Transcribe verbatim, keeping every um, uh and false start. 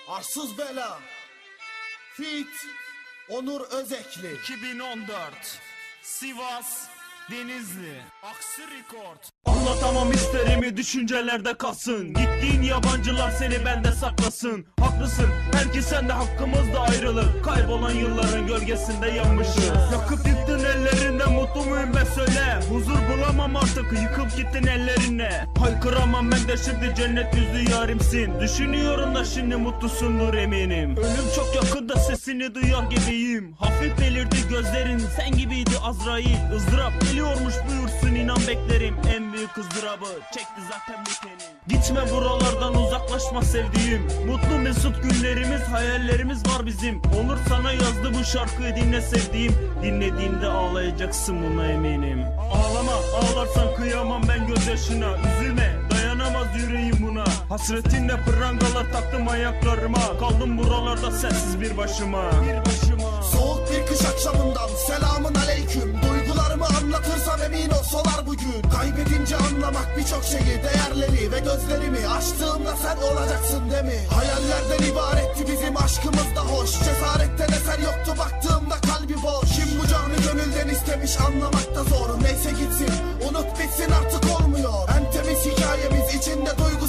Arsız Bela Fit Onur Özekli iki bin on dört Sivas Denizli Aksi Rekord. Anlatamam isterimi, düşüncelerde kalsın. Gittiğin yabancılar seni bende saklasın. Haklısın, belki sen de hakkımızda ayrılık. Kaybolan yılların gölgesinde yanmışız. Yakıp yıktın ellerinden, mutlu muyum be söyle. Huzur bulamam artık, yıkıp gittin ellerine. Haykıramam ben de şimdi, cennet yüzlü yarimsin. Düşünüyorum da şimdi mutlusundur eminim. Ölüm çok yakında, sesini duyar gibiyim. Hafif belirdi gözlerin, sen gibiydi Azrail. ızdırap geliyormuş, buyursun inan beklerim. En büyük ızdırabı çekti zaten bitenim. Gitme buralardan, uzaklaşma sevdiğim. Mutlu mesut günlerimiz, hayallerimiz var bizim. Onur sana yazdı bu şarkıyı, dinle sevdiğim. Dinlediğinde ağlayacaksın, buna eminim. Ağlama, ağlarsan kıyamam ben gözyaşına. Üzülme, dayanamaz yüreğim buna. Hasretinle prangalar taktım ayaklarıma. Kaldım buralarda sensiz bir başıma, bir başıma. Soğuk bir kış akşamından selamın aleyküm. Duygularımı anlatırsam emin ol solar bugün. Kaybedince anlamak birçok şeyi, değerleri ve gözlerimi açtığımda sen olacaksın değil mi? Hayallerden ibaretti bizim aşkımız da hoş. Cesaretten eser yoktu, baktığımda kalbi boş. Kim bu canı gönülden istemiş, anlamak da zor. Neyse gitsin, unut bitsin, artık olmuyor. En temiz hikayemiz içinde duygu